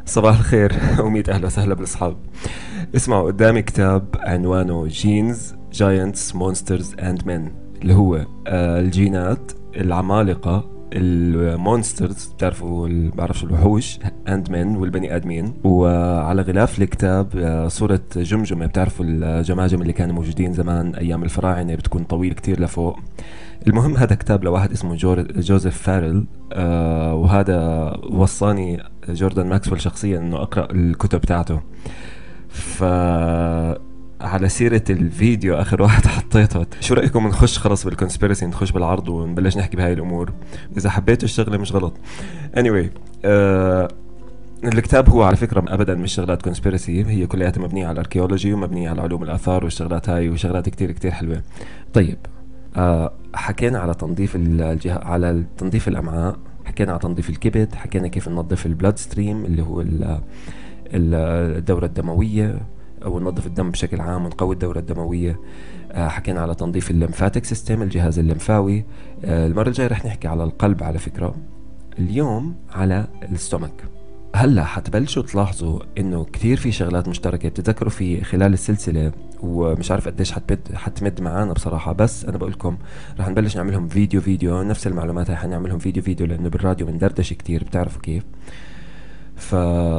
صباح الخير وميت أهلا وسهلا بالأصحاب. اسمعوا قدامي كتاب عنوانه جينز جاينتس مونسترز اند مين، اللي هو الجينات العمالقة المونسترز، بتعرفوا بعرفش الوحوش اند مين والبني ادمين. وعلى غلاف الكتاب صورة جمجمة، بتعرفوا الجماجم اللي كانوا موجودين زمان ايام الفراعنة، بتكون طويل كتير لفوق. المهم هذا كتاب لواحد اسمه جوزيف فارل. وهذا وصاني جوردان ماكسويل شخصيا انه اقرا الكتب تاعته. ف على سيرة الفيديو آخر واحد حطيته، شو رأيكم نخش خلص بالكونسبيرسي، نخش بالعرض ونبلش نحكي بهاي الأمور؟ إذا حبيتوا الشغلة مش غلط. anyway الكتاب هو على فكرة أبدا مش شغلات كونسبيرسي، هي كلياتها مبنية على الأركيولوجي ومبنية على علوم الآثار والشغلات هاي، وشغلات كتير كتير حلوة. طيب، حكينا على تنظيف على تنظيف الأمعاء، حكينا على تنظيف الكبد، حكينا كيف ننظف البلاد ستريم اللي هو الدورة الدموية، أو ننظف الدم بشكل عام ونقوي الدورة الدموية. حكينا على تنظيف الليمفاتيك سيستم، الجهاز الليمفاوي. المرة الجاية رح نحكي على القلب على فكرة. اليوم على الستومك. هلا حتبلشوا تلاحظوا انه كثير في شغلات مشتركة بتتذكروا في خلال السلسلة، ومش عارف قديش حتمد معانا بصراحة، بس انا بقولكم رح نبلش نعملهم فيديو نفس المعلومات هاي حنعملهم فيديو، لانه بالراديو بندردش كتير، بتعرفوا كيف. ف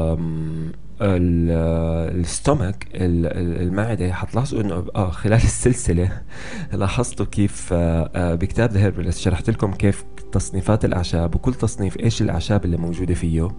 الستومك المعدة حتلاحظوا انه خلال السلسلة لاحظتوا كيف بكتاب ذا هيربلست شرحت لكم كيف تصنيفات الاعشاب، وكل تصنيف ايش الاعشاب اللي موجودة فيه.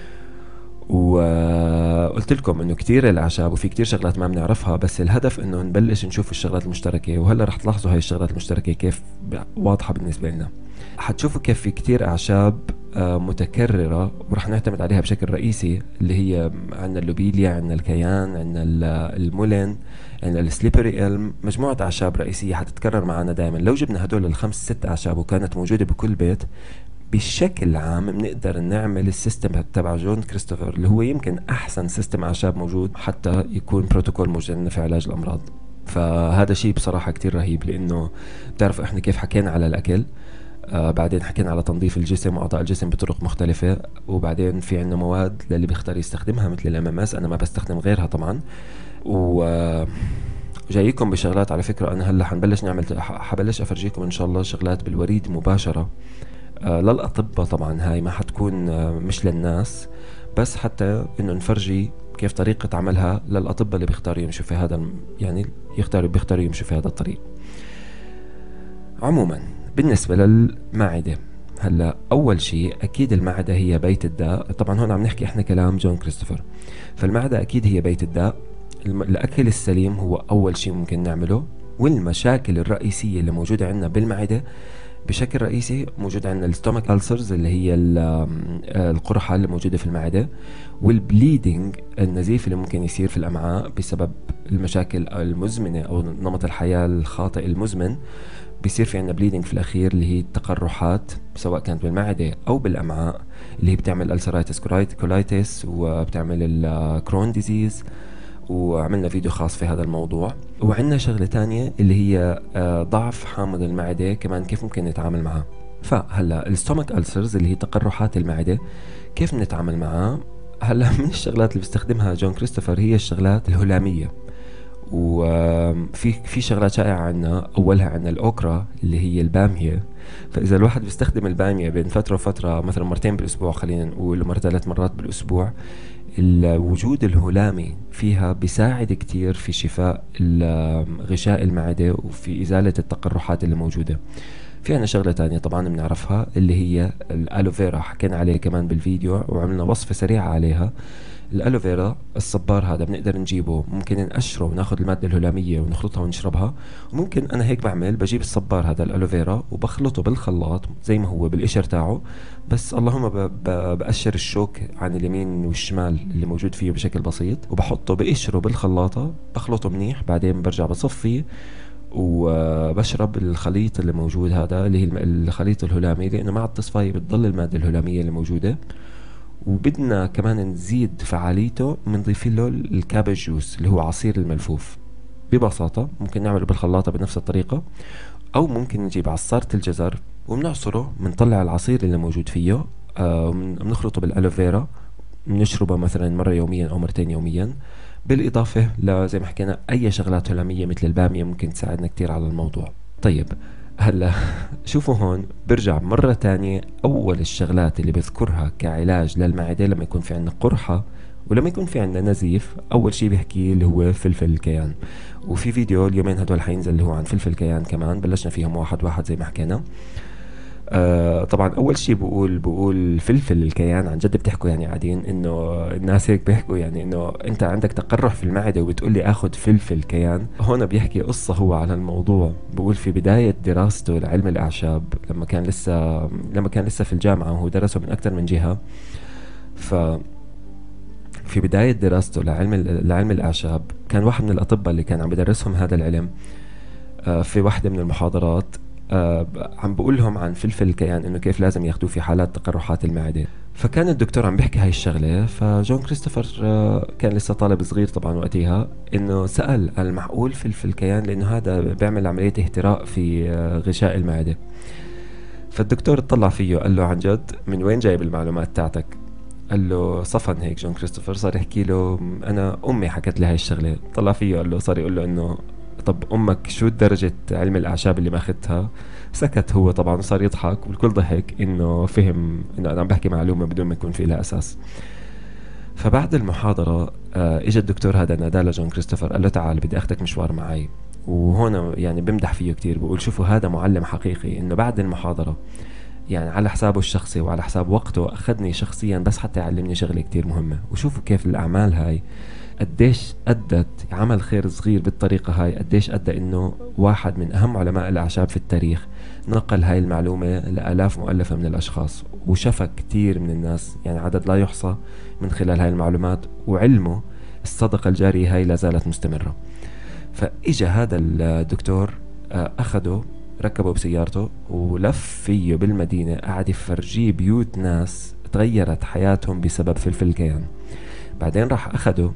وقلت لكم انه كتير الاعشاب وفي كتير شغلات ما بنعرفها، بس الهدف انه نبلش نشوف الشغلات المشتركة. وهلا رح تلاحظوا هاي الشغلات المشتركة كيف واضحة بالنسبة لنا. حتشوفوا كيف في كتير اعشاب متكررة ورح نعتمد عليها بشكل رئيسي، اللي هي عندنا اللوبيليا، عندنا الكيان، عندنا المولين، عندنا السليبري إلم. مجموعة أعشاب رئيسية حتتكرر معنا دائما. لو جبنا هدول الخمس ست أعشاب وكانت موجودة بكل بيت بشكل عام، بنقدر نعمل السيستم تبع جون كريستوفر، اللي هو يمكن أحسن سيستم أعشاب موجود، حتى يكون بروتوكول موجود في علاج الأمراض. فهذا شيء بصراحة كتير رهيب، لأنه بتعرفوا إحنا كيف حكينا على الأكل، بعدين حكينا على تنظيف الجسم وأعضاء الجسم بطرق مختلفة، وبعدين في عنا مواد للي بيختار يستخدمها مثل الMMS. أنا ما بستخدم غيرها طبعا. و جايكم بشغلات على فكرة. أنا هلا حنبلش حبلش أفرجيكم إن شاء الله شغلات بالوريد مباشرة للأطباء. طبعا هاي ما حتكون مش للناس، بس حتى إنه نفرجي كيف طريقة عملها للأطباء اللي بيختاروا يمشوا في هذا يعني بيختاروا يمشوا في هذا الطريق. عموما بالنسبة للمعدة، هلا أول شيء أكيد المعدة هي بيت الداء. طبعا هون عم نحكي إحنا كلام جون كريستوفر، فالمعدة أكيد هي بيت الداء. الأكل السليم هو أول شيء ممكن نعمله. والمشاكل الرئيسية اللي موجودة عندنا بالمعدة بشكل رئيسي موجود عندنا الستومك ألسرز، اللي هي القرحة اللي موجودة في المعدة، والبليدنج، النزيف اللي ممكن يصير في الأمعاء بسبب المشاكل المزمنة أو نمط الحياة الخاطئ المزمن. بيصير في عنا بليدنج في الأخير، اللي هي التقرحات سواء كانت بالمعدة أو بالأمعاء، اللي هي بتعمل ألسرايتس كولايتس وبتعمل الكرون ديزيز، وعملنا فيديو خاص في هذا الموضوع. وعندنا شغلة تانية اللي هي ضعف حامض المعدة كمان، كيف ممكن نتعامل معها. فهلا الستومك ألسرز اللي هي تقرحات المعدة، كيف نتعامل معها؟ هلا من الشغلات اللي بيستخدمها جون كريستوفر هي الشغلات الهلامية. وفي شغلات شائعة عنا، أولها عنا الأوكرا اللي هي البامية. فإذا الواحد بيستخدم البامية بين فترة وفترة، مثلا مرتين بالأسبوع خلينا نقول، مرة 3 مرات بالأسبوع، الوجود الهلامي فيها بيساعد كتير في شفاء غشاء المعدة وفي إزالة التقرحات اللي موجودة. في عنا شغلة تانية طبعا بنعرفها اللي هي الألوفيرا، حكينا عليه كمان بالفيديو وعملنا وصفة سريعة عليها. الألوفيرا الصبار هذا بنقدر نجيبه، ممكن نقشره وناخذ المادة الهلامية ونخلطها ونشربها. وممكن أنا هيك بعمل، بجيب الصبار هذا الألوفيرا وبخلطه بالخلاط زي ما هو بالقشر تاعه، بس اللهم بقشر الشوك عن اليمين والشمال اللي موجود فيه بشكل بسيط، وبحطه بقشره بالخلاطة، بخلطه منيح، بعدين برجع بصفيه وبشرب الخليط اللي موجود هذا اللي هي الخليط الهلامي، لأنه مع التصفية بتضل المادة الهلامية اللي موجودة. وبدنا كمان نزيد فعاليته، بنضيف له الكابج جوس اللي هو عصير الملفوف. ببساطة ممكن نعمله بالخلاطة بنفس الطريقة، أو ممكن نجيب عصارة الجزر وبنعصره، بنطلع العصير اللي موجود فيه، بنخلطه بالألوفيرا، بنشربها مثلا مرة يوميا أو مرتين يوميا، بالإضافة زي ما حكينا أي شغلات هلامية مثل البامية ممكن تساعدنا كتير على الموضوع. طيب هلا شوفوا هون برجع مرة تانية، أول الشغلات اللي بذكرها كعلاج للمعدة لما يكون في عندنا قرحة ولما يكون في عندنا نزيف، أول شي بيحكي اللي هو فلفل الكيان. وفي فيديو اليومين هدول حينزل اللي هو عن فلفل الكيان كمان، بلشنا فيهم واحد واحد زي ما حكينا. طبعا اول شيء بقول فلفل الكيان، عن جد بتحكوا يعني قاعدين انه الناس هيك بيحكوا يعني انه انت عندك تقرح في المعده وبتقول لي اخذ فلفل كيان. هون بيحكي قصه هو على الموضوع، بقول في بدايه دراسته لعلم الاعشاب لما كان لسه في الجامعه، وهو درسه من اكثر من جهه. ف في بداية دراسته لعلم الأعشاب، كان واحد من الأطباء اللي كان عم بدرسهم هذا العلم في واحدة من المحاضرات عم بقول لهم عن فلفل الكيان انه كيف لازم ياخدوه في حالات تقرحات المعده. فكان الدكتور عم بيحكي هاي الشغله، فجون كريستوفر كان لسه طالب صغير طبعا وقتها، انه سأل المعقول فلفل الكيان، لانه هذا بيعمل عمليه اهتراء في غشاء المعده. فالدكتور اطلع فيه قال له عن جد من وين جايب المعلومات تاعتك؟ قال له صفن هيك جون كريستوفر، صار يحكي له انا امي حكت لي هاي الشغله. طلع فيه قال له، صار يقول له انه طب امك شو درجة علم الاعشاب اللي ماخذتها؟ سكت هو طبعا وصار يضحك، والكل ضحك انه فهم انه انا عم بحكي معلومة بدون ما يكون في لها اساس. فبعد المحاضرة اجى الدكتور هذا نادى لجون كريستوفر قال له تعال بدي اخذك مشوار معي. وهون يعني بمدح فيه كتير، بقول شوفوا هذا معلم حقيقي، انه بعد المحاضرة يعني على حسابه الشخصي وعلى حساب وقته أخذني شخصيا بس حتى يعلمني شغلة كتير مهمة. وشوفوا كيف الأعمال هاي قديش أدت، عمل خير صغير بالطريقة هاي قديش أدى إنه واحد من أهم علماء الأعشاب في التاريخ نقل هاي المعلومة لآلاف مؤلفة من الأشخاص، وشفى كتير من الناس يعني عدد لا يحصى من خلال هاي المعلومات. وعلمه الصدقة الجارية هاي لا زالت مستمرة. فإجا هذا الدكتور أخده ركبه بسيارته ولف فيه بالمدينة، قاعد يفرجيه بيوت ناس تغيرت حياتهم بسبب فلفل الكيان. بعدين راح أخده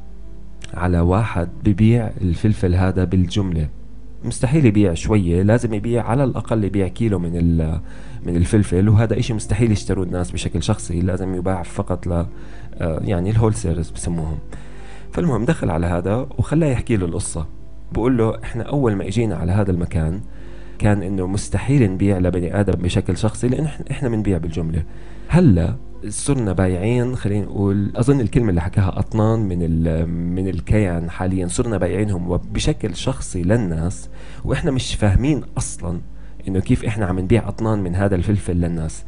على واحد ببيع الفلفل هذا بالجملة، مستحيل يبيع شوية، لازم يبيع على الأقل يبيع كيلو من الفلفل، وهذا إشي مستحيل يشتروه الناس بشكل شخصي، لازم يباع فقط يعني الهول سيلز بسموهم. فالمهم دخل على هذا وخلاه يحكي له القصة. بقول له احنا أول ما اجينا على هذا المكان كان انه مستحيل نبيع لبني ادم بشكل شخصي، لان احنا بنبيع بالجمله. هلا صرنا بايعين، خلينا نقول اظن الكلمه اللي حكاها اطنان من الكيان، حاليا صرنا بايعينهم بشكل شخصي للناس، واحنا مش فاهمين اصلا انه كيف احنا عم نبيع اطنان من هذا الفلفل للناس.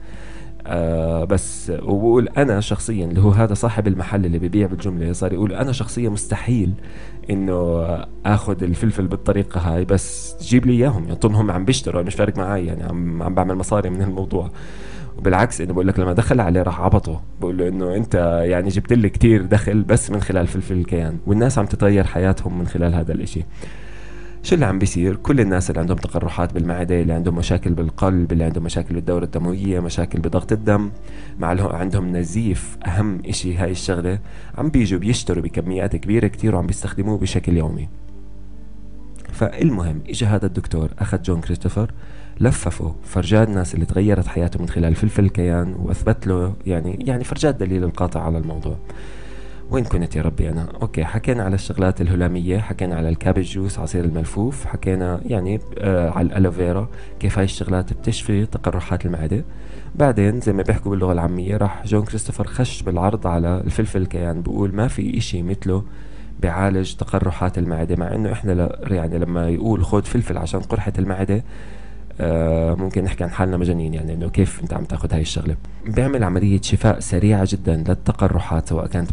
بس وبقول انا شخصيا اللي هو هذا صاحب المحل اللي بيبيع بالجمله، صار يقول انا شخصيا مستحيل انه اخذ الفلفل بالطريقه هاي، بس جيب لي اياهم يعني طنهم عم بيشتروا مش فارق معي، يعني عم بعمل مصاري من الموضوع. وبالعكس انه بقول لك لما دخل عليه راح عبطه، بقول له انه انت يعني جبت لي كتير دخل بس من خلال فلفل الكيان، والناس عم تتغير حياتهم من خلال هذا الاشي. شو اللي عم بيصير؟ كل الناس اللي عندهم تقرحات بالمعدة، اللي عندهم مشاكل بالقلب، اللي عندهم مشاكل بالدورة الدموية، مشاكل بضغط الدم، عندهم نزيف، أهم إشي هاي الشغلة، عم بيجوا بيشتروا بكميات كبيرة كتير وعم بيستخدموه بشكل يومي. فالمهم إجا هذا الدكتور أخذ جون كريستوفر لففه، فرجاه الناس اللي تغيرت حياته من خلال فلفل الكيان، وأثبت له يعني فرجاه الدليل القاطع على الموضوع. وين كنت يا ربي أنا؟ أوكي، حكينا على الشغلات الهلامية، حكينا على الكابج جوس عصير الملفوف، حكينا يعني على الألوفيرا كيف هاي الشغلات بتشفي تقرحات المعدة. بعدين زي ما بيحكوا باللغة العامية راح جون كريستوفر خش بالعرض على الفلفل الكيان، بقول ما في إشي مثله بيعالج تقرحات المعدة، مع إنه إحنا يعني لما يقول خذ فلفل عشان قرحة المعدة ممكن نحكي عن حالنا مجانين، يعني انه كيف انت عم تاخذ هاي الشغله. بيعمل عمليه شفاء سريعه جدا للتقرحات، سواء كانت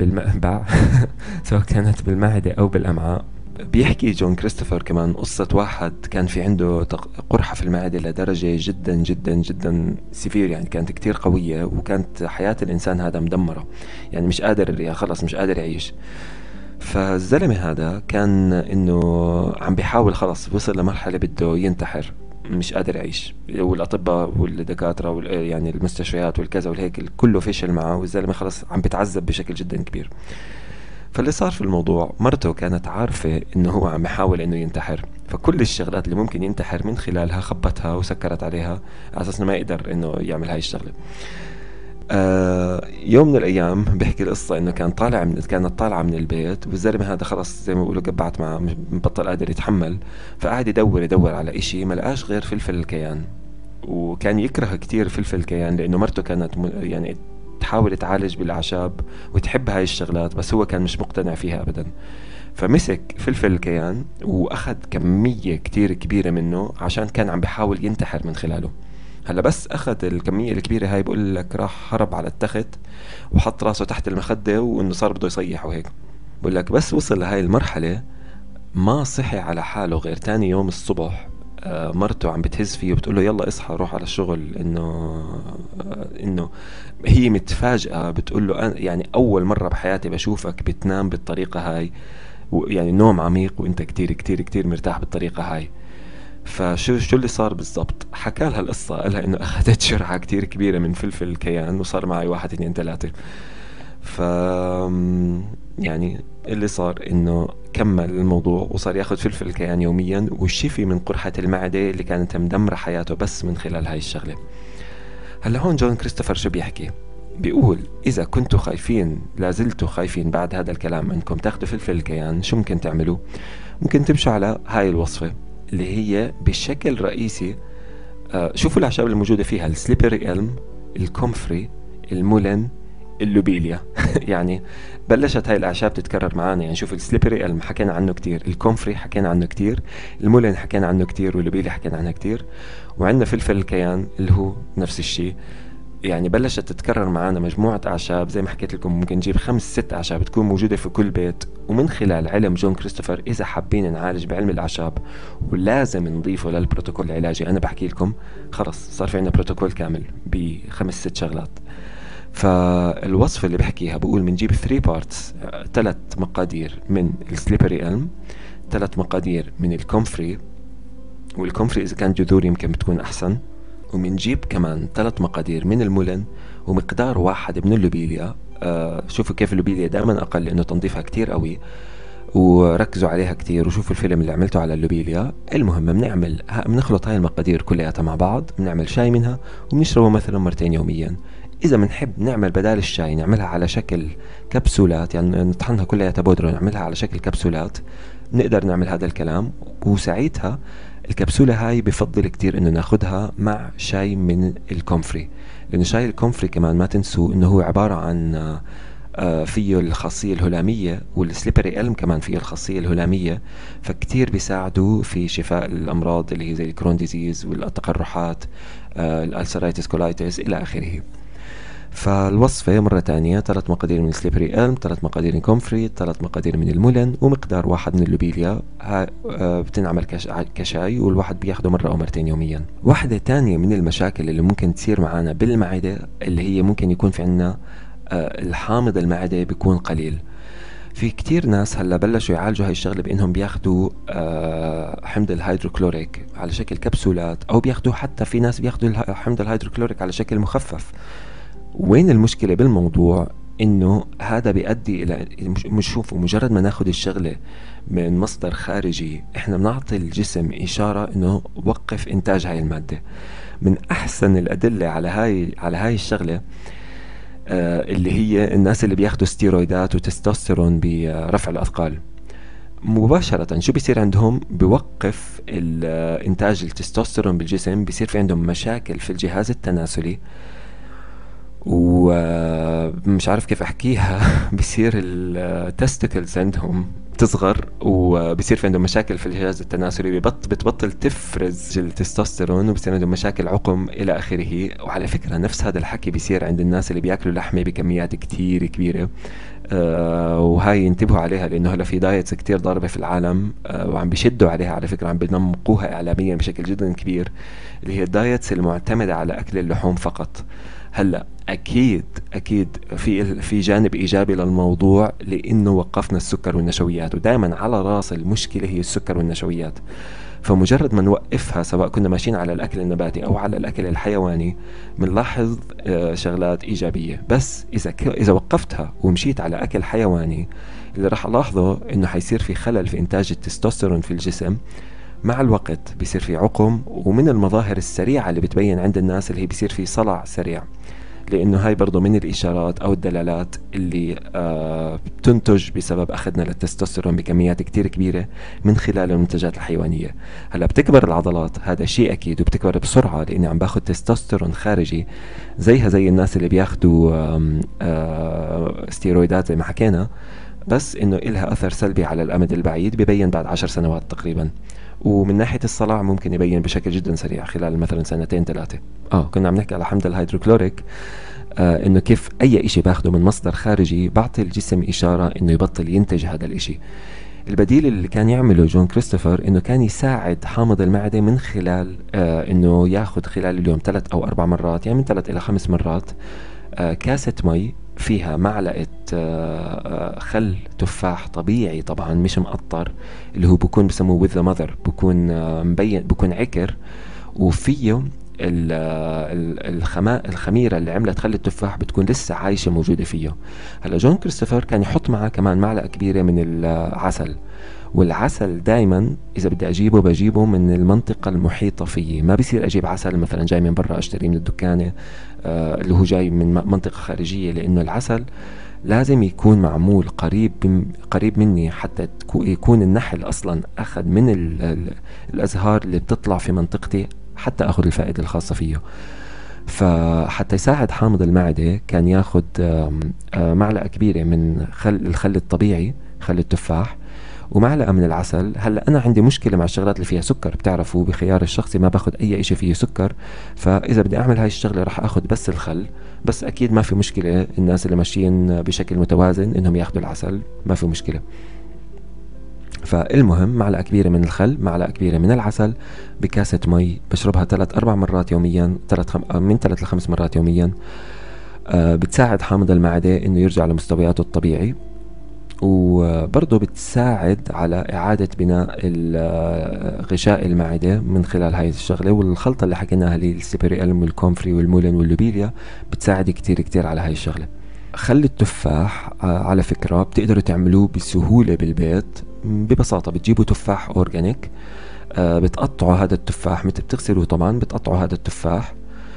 سواء كانت بالمعده او بالامعاء. بيحكي جون كريستوفر كمان قصة واحد كان في عنده قرحة في المعدة لدرجة جدا جدا جدا سيفير، يعني كانت كتير قوية، وكانت حياة الإنسان هذا مدمرة، يعني مش قادر، يعني خلص مش قادر يعيش. فالزلمة هذا كان انه عم بيحاول، خلص وصل لمرحلة بده ينتحر، مش قادر يعيش، والاطباء والدكاتره يعني المستشفيات والكذا والهيك كله فشل معه، والزلمه خلص عم بيتعذب بشكل جدا كبير. فاللي صار في الموضوع، مرته كانت عارفه انه هو عم يحاول انه ينتحر، فكل الشغلات اللي ممكن ينتحر من خلالها خبتها وسكرت عليها على اساس انه ما يقدر انه يعمل هاي الشغله. يوم من الايام بيحكي القصه انه كانت طالعه من البيت، والزلمه هذا خلص زي ما بيقولوا قبعت معه، مش مبطل قادر يتحمل. فقعد يدور على اشي، ما لقاش غير فلفل الكيان. وكان يكره كتير فلفل الكيان لانه مرته كانت يعني تحاول تعالج بالاعشاب وتحب هاي الشغلات، بس هو كان مش مقتنع فيها ابدا. فمسك فلفل الكيان واخذ كميه كتير كبيره منه عشان كان عم بيحاول ينتحر من خلاله. هلا بس اخذ الكميه الكبيره هاي، بقول لك راح هرب على التخت وحط راسه تحت المخده، وانه صار بده يصيح وهيك. بقول لك بس وصل لهاي المرحله ما صحي على حاله غير تاني يوم الصبح. مرته عم بتهز فيه وبتقول له يلا اصحى روح على الشغل. انه هي متفاجئه، بتقول له أنا يعني اول مره بحياتي بشوفك بتنام بالطريقه هاي، يعني نوم عميق وانت كتير كتير كتير مرتاح بالطريقه هاي. فشو اللي صار بالضبط؟ حكى لها القصة، قالها انه اخذت جرعة كتير كبيرة من فلفل الكيان وصار معي واحد اثنين ثلاثة. ف يعني اللي صار انه كمل الموضوع وصار ياخذ فلفل الكيان يوميا، وشفي من قرحة المعدة اللي كانت مدمرة حياته بس من خلال هاي الشغلة. هلا هون جون كريستوفر شو بيحكي؟ بيقول إذا كنتوا خايفين، لازلتوا خايفين بعد هذا الكلام أنكم تاخدوا فلفل الكيان، شو ممكن تعملوا؟ ممكن تمشوا على هاي الوصفة اللي هي بشكل رئيسي. شوفوا الأعشاب الموجودة فيها: السليبري إلم، الكومفري، المولن، اللوبيليا. يعني بلشت هاي الأعشاب تتكرر معانا. يعني شوف، السليبري إلم حكينا عنه كتير، الكومفري حكينا عنه كتير، المولن حكينا عنه كتير، واللوبيليا حكينا عنها كتير، وعندنا فلفل الكيان اللي هو نفس الشيء. يعني بلشت تتكرر معانا مجموعة أعشاب زي ما حكيت لكم، ممكن نجيب 5-6 أعشاب تكون موجودة في كل بيت. ومن خلال علم جون كريستوفر، إذا حابين نعالج بعلم الأعشاب ولازم نضيفه للبروتوكول العلاجي أنا بحكي لكم، خلص صار في عنا بروتوكول كامل ب5-6 شغلات. فالوصفة اللي بحكيها بقول بنجيب 3 بارتس، 3 مقادير من السليبري ألم، 3 مقادير من الكومفري، والكومفري إذا كان جذور يمكن بتكون أحسن، ومنجيب كمان 3 مقادير من المولن، ومقدار 1 من اللوبيليا. شوفوا كيف اللوبيليا دائما أقل لأنه تنظيفها كتير قوي، وركزوا عليها كتير، وشوفوا الفيلم اللي عملته على اللوبيليا. المهم بنخلط هاي المقادير كلياتها مع بعض، بنعمل شاي منها وبنشربه مثلا 2 يوميا. إذا بنحب نعمل بدال الشاي نعملها على شكل كبسولات، يعني نطحنها كلياتها بودرة ونعملها على شكل كبسولات، نقدر نعمل هذا الكلام. وساعتها الكبسولة هاي بفضل كتير انه ناخدها مع شاي من الكومفري، لانه شاي الكومفري كمان ما تنسوا انه هو عبارة عن فيه الخاصية الهلامية، والسليبري ألم كمان فيه الخاصية الهلامية، فكتير بيساعدوا في شفاء الأمراض اللي هي زي الكرون ديزيز والتقرحات، الألسرايتس كولايتس إلى آخره. فالوصفة مرة تانية: 3 مقادير من السليبري ألم، 3 مقادير من كومفري، 3 مقادير من المولن، ومقدار 1 من اللوبيليا. بتنعمل كشاي، والواحد بياخده مرة أو 2 يوميا. واحدة تانية من المشاكل اللي ممكن تصير معانا بالمعدة، اللي هي ممكن يكون في عنا الحامض المعدة بيكون قليل. في كتير ناس هلا بلشوا يعالجوا هاي الشغلة بانهم بياخدوا حمض الهيدروكلوريك على شكل كبسولات، او بياخدوا، حتى في ناس بياخدوا حمض الهيدروكلوريك على شكل مخفف. وين المشكلة بالموضوع؟ انه هذا بيؤدي الى، مش شوفوا، مجرد ما ناخد الشغلة من مصدر خارجي احنا بنعطي الجسم اشارة انه وقف انتاج هاي المادة. من احسن الادلة على هاي الشغلة اللي هي الناس اللي بياخدوا ستيرويدات وتستوستيرون برفع الاثقال، مباشرة شو بيصير عندهم؟ بيوقف انتاج التستوستيرون بالجسم، بيصير في عندهم مشاكل في الجهاز التناسلي، ومش عارف كيف احكيها. بيصير التستيكلز عندهم تصغر، وبيصير في عندهم مشاكل في الجهاز التناسلي، بتبطل تفرز التستوستيرون، وبصير عندهم مشاكل عقم الى اخره. وعلى فكرة نفس هذا الحكي بيصير عند الناس اللي بياكلوا لحمة بكميات كتير كبيرة. وهاي ينتبهوا عليها، لانه هلا في دايتس كتير ضاربة في العالم، وعم بيشدوا عليها على فكرة، عم بينمقوها اعلاميا بشكل جدا كبير، اللي هي الدايتس المعتمدة على اكل اللحوم فقط. هلا اكيد في جانب ايجابي للموضوع، لانه وقفنا السكر والنشويات، ودائما على راس المشكله هي السكر والنشويات. فمجرد ما نوقفها، سواء كنا ماشيين على الاكل النباتي او على الاكل الحيواني، بنلاحظ شغلات ايجابيه. بس اذا وقفتها ومشيت على اكل حيواني، اللي راح الاحظه انه حيصير في خلل في انتاج التستوستيرون في الجسم. مع الوقت بيصير في عقم، ومن المظاهر السريعه اللي بتبين عند الناس اللي هي بيصير في صلع سريع. لأنه هاي برضو من الإشارات أو الدلالات اللي بتنتج بسبب أخذنا للتستوستيرون بكميات كتير كبيرة من خلال المنتجات الحيوانية. هلا بتكبر العضلات، هذا شيء أكيد، وبتكبر بسرعة لأني عم باخد تستوستيرون خارجي زيها زي الناس اللي بياخدوا ستيرويدات زي ما حكينا، بس إنه إلها أثر سلبي على الأمد البعيد ببين بعد 10 سنوات تقريبا. ومن ناحية الصلع ممكن يبين بشكل جدا سريع خلال مثلا 2-3 سنين. كنا عم نحكي على حمض الهيدروكلوريك، انه كيف اي اشي باخده من مصدر خارجي بعطي الجسم اشارة انه يبطل ينتج هذا الاشي. البديل اللي كان يعمله جون كريستوفر انه كان يساعد حامض المعدة من خلال انه ياخد خلال اليوم 3 أو 4 مرات، يعني من 3 إلى 5 مرات، كاسة مي فيها معلقة خل تفاح طبيعي طبعا مش مقطر، اللي هو بكون بسموه with the mother، بكون مبين، بكون عكر، وفيه الخميرة اللي عملت خل التفاح بتكون لسه عايشة موجودة فيه. هلا جون كريستوفر كان يحط معه كمان معلقة كبيرة من العسل، والعسل دايما اذا بدي اجيبه بجيبه من المنطقة المحيطة فيي، ما بصير اجيب عسل مثلا جاي من برا اشتريه من الدكانة اللي هو جاي من منطقة خارجية، لانه العسل لازم يكون معمول قريب مني حتى يكون النحل اصلا اخذ من الازهار اللي بتطلع في منطقتي حتى اخذ الفائدة الخاصة فيه. فحتى يساعد حامض المعدة كان ياخد معلقة كبيرة من الخل الطبيعي، خل التفاح، ومعلقة من العسل. هلا انا عندي مشكلة مع الشغلات اللي فيها سكر، بتعرفوا بخيار الشخصي ما باخد اي اشي فيه سكر، فاذا بدي اعمل هاي الشغلة راح اخد بس الخل. بس اكيد ما في مشكلة الناس اللي ماشيين بشكل متوازن انهم ياخدوا العسل، ما في مشكلة. فالمهم معلقة كبيرة من الخل، معلقة كبيرة من العسل، بكاسة مي، بشربها 3-4 مرات يوميا، من 3 ل5 مرات يوميا. بتساعد حامض المعدة انه يرجع لمستوياته الطبيعي، وبرضه بتساعد على إعادة بناء غشاء المعدة من خلال هاي الشغلة. والخلطة اللي حكيناها اللي السيبريالم والكومفري والمولين واللوبيليا بتساعد كتير كتير على هاي الشغلة. خل التفاح على فكرة بتقدروا تعملوه بسهولة بالبيت ببساطة. بتجيبوا تفاح أورجانيك، بتقطعوا هذا التفاح، بتغسلوه طبعا، بتقطعوا هذا التفاح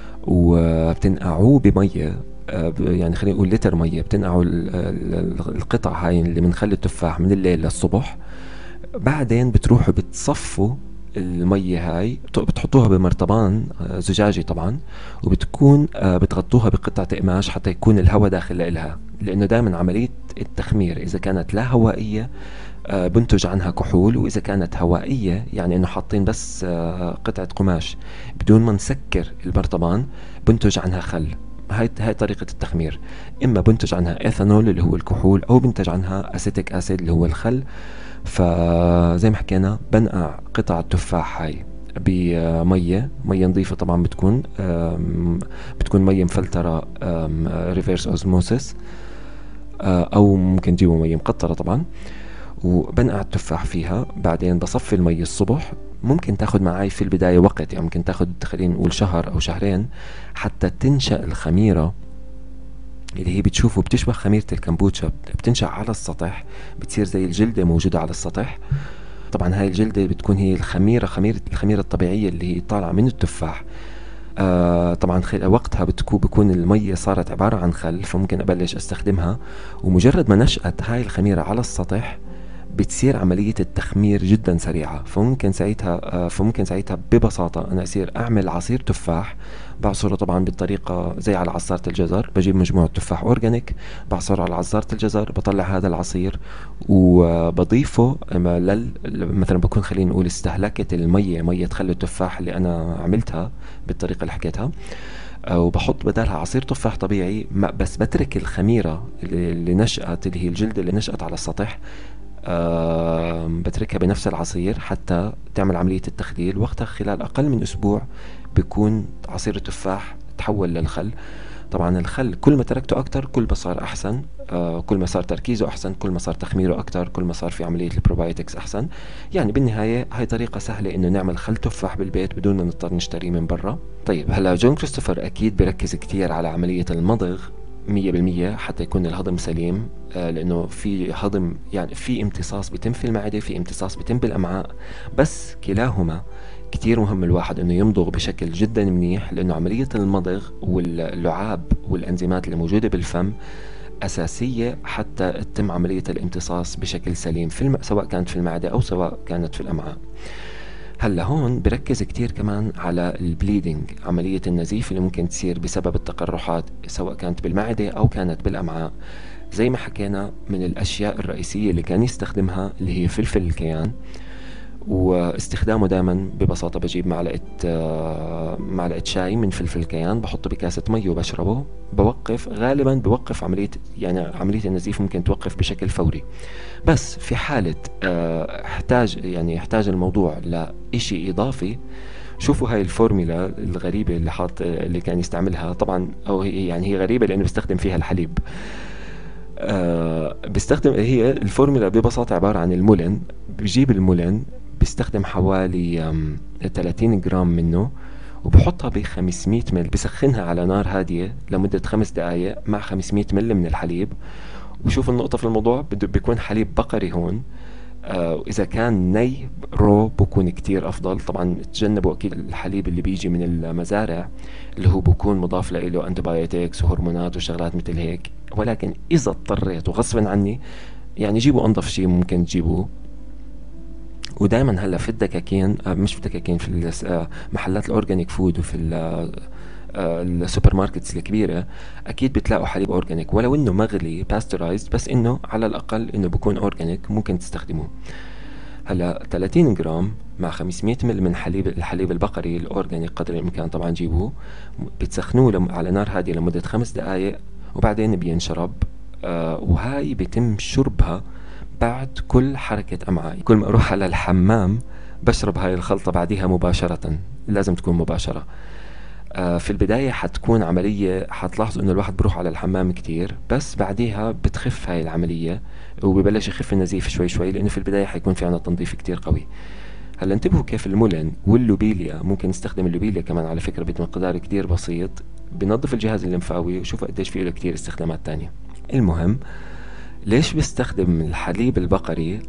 وبتنقعوه بمية، يعني خلينا نقول لتر مية، بتنقعوا القطع هاي اللي من خل التفاح من الليل للصبح. بعدين بتروحوا بتصفوا المية هاي، بتحطوها بمرطبان زجاجي طبعا، وبتكون بتغطوها بقطعة قماش حتى يكون الهواء داخل لها، لأنه دائما عملية التخمير إذا كانت لا هوائية بنتج عنها كحول، وإذا كانت هوائية يعني إنه حاطين بس قطعة قماش بدون ما نسكر البرطمان بنتج عنها خل. هاي طريقة التخمير، إما بنتج عنها إيثانول اللي هو الكحول، أو بنتج عنها أسيتيك أسيد اللي هو الخل. فزي ما حكينا بنقع قطع التفاح هاي بمية نظيفة طبعا، بتكون مية مفلترة ريفيرس اوزموسيس، أو ممكن تجيبوا مية مقطرة طبعا، وبنقع التفاح فيها. بعدين بصفي المي الصبح. ممكن تاخد معي في البداية وقت، يعني ممكن تاخد خلينا نقول 1 أو 2 حتى تنشأ الخميرة اللي هي بتشوفوا بتشبه خميرة الكمبوتشا، بتنشأ على السطح، بتصير زي الجلدة موجودة على السطح. طبعا هاي الجلدة بتكون هي الخميرة الطبيعية اللي هي طالعة من التفاح. طبعا وقتها بكون المية صارت عبارة عن خل، فممكن أبلش أستخدمها. ومجرد ما نشأت هاي الخميرة على السطح بتصير عملية التخمير جدا سريعة. فممكن ساعتها ببساطة أنا أصير أعمل عصير تفاح، بعصره طبعا بالطريقة زي على عصارة الجزر، بجيب مجموعة تفاح أورجانيك بعصره على عصارة الجزر، بطلع هذا العصير وبضيفه مثلا بكون خلينا نقول استهلكت مية خل التفاح اللي أنا عملتها بالطريقة اللي حكيتها، وبحط بدالها عصير تفاح طبيعي، بس بترك الخميرة اللي نشأت، اللي هي الجلدة اللي نشأت على السطح، بتركها بنفس العصير حتى تعمل عملية التخليل. وقتها خلال أقل من أسبوع بيكون عصير التفاح تحول للخل. طبعا الخل كل ما تركته أكتر كل ما صار أحسن، كل ما صار تركيزه أحسن، كل ما صار تخميره أكتر، كل ما صار في عملية البروبايوتكس أحسن. يعني بالنهاية هاي طريقة سهلة إنه نعمل خل تفاح بالبيت بدون ما نضطر نشتريه من برا. طيب هلا جون كريستوفر أكيد بركز كتير على عملية المضغ 100% حتى يكون الهضم سليم، لأنه في هضم، يعني في امتصاص بيتم في المعدة، في امتصاص بيتم بالأمعاء، بس كلاهما كتير مهم الواحد انه يمضغ بشكل جدا منيح، لانه عملية المضغ واللعاب والانزيمات اللي موجودة بالفم اساسية حتى تتم عملية الامتصاص بشكل سليم سواء كانت في المعدة او سواء كانت في الامعاء. هلا هون بركز كتير كمان على البليدنج، عملية النزيف اللي ممكن تصير بسبب التقرحات سواء كانت بالمعدة أو كانت بالأمعاء. زي ما حكينا، من الأشياء الرئيسية اللي كان يستخدمها اللي هي فلفل الكيان، واستخدامه دائما ببساطة بجيب معلقة شاي من فلفل كيان، بحطه بكاسة مي وبشربه، غالبا بوقف عملية النزيف ممكن توقف بشكل فوري. بس في حالة يحتاج الموضوع لإشي إضافي، شوفوا هاي الفورميلا الغريبة اللي كان يستعملها طبعا، أو هي غريبة لأنه بيستخدم فيها الحليب. هي الفورميلا ببساطة عبارة عن المولن. بجيب المولن، بيستخدم حوالي 30 جرام منه، وبحطها ب 500 مل، بسخنها على نار هادية لمدة 5 دقايق مع 500 مل من الحليب. وشوف النقطة في الموضوع، بيكون حليب بقري هون. إذا كان ني بكون كتير أفضل. طبعا تجنبوا أكيد الحليب اللي بيجي من المزارع، اللي هو بكون مضاف له أنتيبايوتكس وهرمونات وشغلات مثل هيك. ولكن إذا اضطريت وغصبا عني، جيبوا أنظف شيء ممكن تجيبوه. ودائما هلا في الدكاكين، مش في الدكاكين، في محلات الأورجانيك فود وفي السوبر ماركتس الكبيرة، أكيد بتلاقوا حليب أورجانيك، ولو إنه مغلي باسترايزد، بس إنه على الأقل إنه بكون أورجانيك ممكن تستخدموه. هلا 30 جرام مع 500 مل من الحليب البقري الأورجانيك قدر الإمكان طبعا جيبوه، بتسخنوه على نار هادية لمدة 5 دقايق، وبعدين بينشرب. وهاي بيتم شربها بعد كل حركة أمعاء. كل ما أروح على الحمام بشرب هاي الخلطة بعدها مباشرة، لازم تكون مباشرة. في البداية حتكون عملية، حتلاحظوا انه الواحد بروح على الحمام كتير، بس بعديها بتخف هاي العملية وببلش يخف النزيف شوي شوي، لانه في البداية حيكون في عنا تنظيف كتير قوي. هلا انتبهوا كيف المولن واللوبيليا، ممكن نستخدم اللوبيليا كمان على فكرة بمقدار كتير بسيط، بنظف الجهاز الليمفاوي. وشوفوا قديش فيه له كتير استخدامات تانية. المهم، ليش بستخدم الحليب البقري؟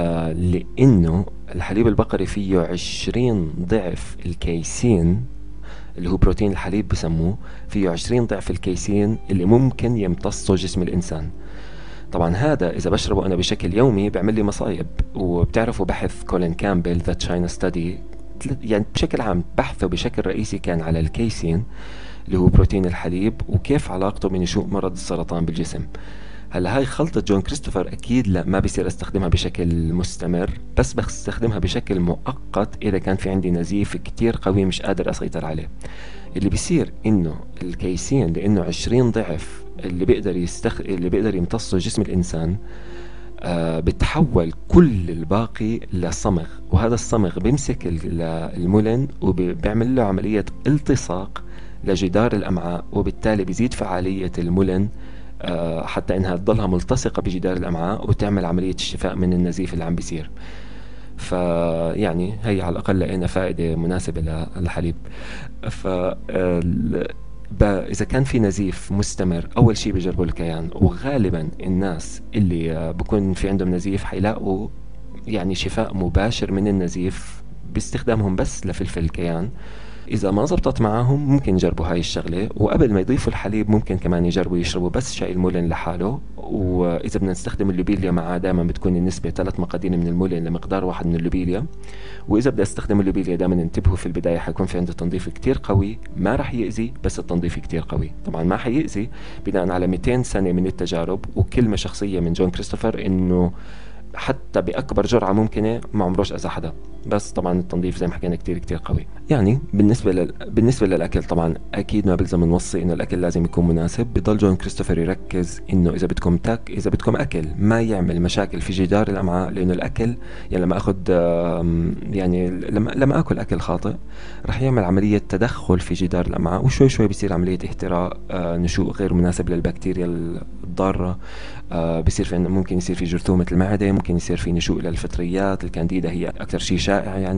لانه الحليب البقري فيه 20 ضعف الكيسين، اللي هو بروتين الحليب بسموه، فيه 20 ضعف الكيسين اللي ممكن يمتصه جسم الإنسان. طبعا هذا إذا بشربه أنا بشكل يومي بيعمل لي مصايب. وبتعرفوا بحث كولين كامبل ذا تشاينا ستادي، بشكل عام بحثه بشكل رئيسي كان على الكيسين اللي هو بروتين الحليب، وكيف علاقته بنشوء مرض السرطان بالجسم. هلا هاي خلطة جون كريستوفر أكيد لا، ما بيصير استخدمها بشكل مستمر، بس بستخدمها بشكل مؤقت إذا كان في عندي نزيف كتير قوي مش قادر أسيطر عليه. اللي بيصير إنه الكيسين، لأنه 20 ضعف اللي بيقدر يمتصه جسم الإنسان، بتحول كل الباقي لصمغ، وهذا الصمغ بيمسك المولن وبيعمل له عملية التصاق لجدار الأمعاء، وبالتالي بيزيد فعالية المولن حتى انها تضلها ملتصقة بجدار الامعاء وتعمل عملية الشفاء من النزيف اللي عم بيصير. هي على الاقل لقينا فائدة مناسبة للحليب. اذا كان في نزيف مستمر، اول شيء بجربوا الكيان، وغالبا الناس اللي بكون في عندهم نزيف حيلاقوا شفاء مباشر من النزيف باستخدامهم بس لفلفل الكيان. إذا ما زبطت معاهم ممكن يجربوا هاي الشغلة، وقبل ما يضيفوا الحليب ممكن كمان يجربوا يشربوا بس شاي المولن لحاله. وإذا بدنا نستخدم اللوبيليا معاه، دائما بتكون النسبة 3 مقادير من المولن لمقدار 1 من اللوبيليا. وإذا بدي استخدم اللوبيليا دائما انتبهوا في البداية حيكون في عنده تنظيف كتير قوي، ما راح يأذي بس التنظيف كتير قوي. طبعا ما حيأذي بناء على 200 سنة من التجارب وكلمة شخصية من جون كريستوفر إنه حتى بأكبر جرعة ممكنة ما عمروش أذى حدا، بس طبعا التنظيف زي ما حكينا كتير كتير قوي. بالنسبة للأكل، طبعا أكيد ما بلزم نوصي إنه الأكل لازم يكون مناسب. بضل جون كريستوفر يركز إنه إذا بدكم أكل ما يعمل مشاكل في جدار الأمعاء، لأنه الأكل لما أخذ لما أكل أكل خاطئ رح يعمل عملية تدخل في جدار الأمعاء، وشوي شوي بيصير عملية احتراق، نشوء غير مناسب للبكتيريا الضارة، ممكن يصير في جرثومة المعدة، ممكن يصير في نشوء للفطريات الكانديدا، هي أكثر شيء شائع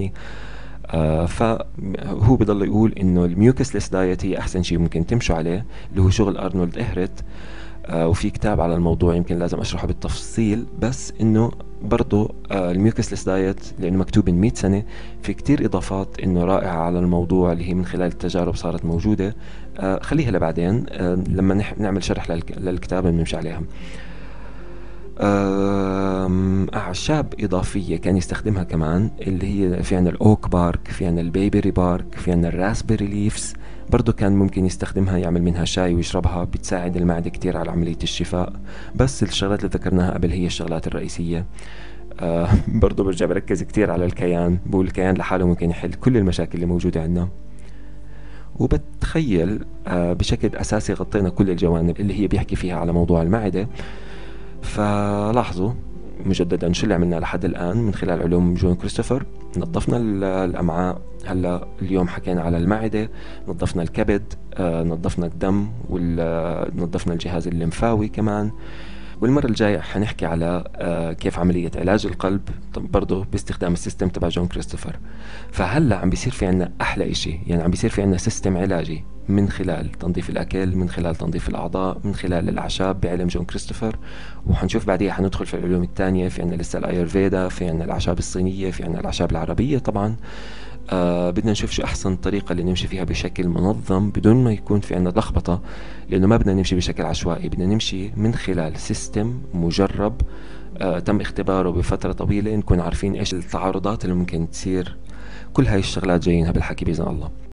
فهو بضل يقول إنه الميوكسلس دايت هي أحسن شيء ممكن تمشوا عليه، اللي هو شغل أرنولد إهرت. وفي كتاب على الموضوع يمكن لازم أشرحه بالتفصيل، بس إنه برضو الميوكسلس دايت لأنه مكتوب من 100 سنة، في كتير إضافات إنه رائعة على الموضوع اللي هي من خلال التجارب صارت موجودة. خليها لبعدين، لما نعمل شرح للكتاب بنمشي عليها. أعشاب إضافية كان يستخدمها كمان، اللي هي في عنا الأوك بارك، في عنا البيبري بارك، في عنا الراسبري ليفز. برضو كان ممكن يستخدمها، يعمل منها شاي ويشربها، بتساعد المعدة كتير على عملية الشفاء. بس الشغلات اللي ذكرناها قبل هي الشغلات الرئيسية. برضو برجع بركز كتير على الكيان، بقول الكيان لحاله ممكن يحل كل المشاكل اللي موجودة عندنا. وبتخيل بشكل أساسي غطينا كل الجوانب اللي هي بيحكي فيها على موضوع المعدة. فلاحظوا مجددا شو اللي عملنا لحد الآن من خلال علوم جون كريستوفر. نظفنا الأمعاء، هلا اليوم حكينا على المعدة، نظفنا الكبد، نظفنا الدم، ونظفنا الجهاز الليمفاوي كمان. والمرة الجاية حنحكي على كيف عملية علاج القلب، برضه باستخدام السيستم تبع جون كريستوفر. فهلا عم بيصير في عنا أحلى إشي، يعني عم بيصير في عنا سيستم علاجي من خلال تنظيف الأكل، من خلال تنظيف الأعضاء، من خلال الأعشاب بعلم جون كريستوفر. وحنشوف بعديها حندخل في العلوم التانية، في عنا لسه الأيرفيدا، في عنا الأعشاب الصينية، في عنا الأعشاب العربية طبعا. بدنا نشوف شو أحسن طريقة اللي نمشي فيها بشكل منظم بدون ما يكون في عنا لخبطة، لأنه ما بدنا نمشي بشكل عشوائي، بدنا نمشي من خلال سيستم مجرب تم اختباره بفترة طويلة، نكون عارفين إيش التعارضات اللي ممكن تصير. كل هاي الشغلات جايينها بالحكي بإذن الله.